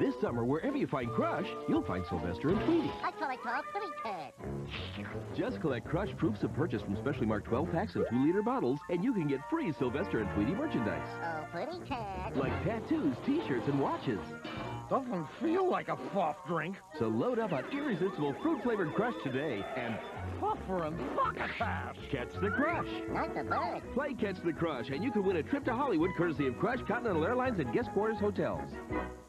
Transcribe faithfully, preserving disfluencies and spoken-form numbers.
This summer, wherever you find Crush, you'll find Sylvester and Tweety. I collect all pretty cats. Just collect Crush proofs of purchase from specially marked twelve packs and two liter bottles, and you can get free Sylvester and Tweety merchandise. Oh, pretty cats. Like tattoos, t-shirts, and watches. Doesn't feel like a soft drink. So load up on irresistible fruit-flavored Crush today and Puffer and succotash. catch the Crush. Not the bug. Play Catch the Crush, and you can win a trip to Hollywood courtesy of Crush, Continental Airlines, and Guest Quarters Hotels.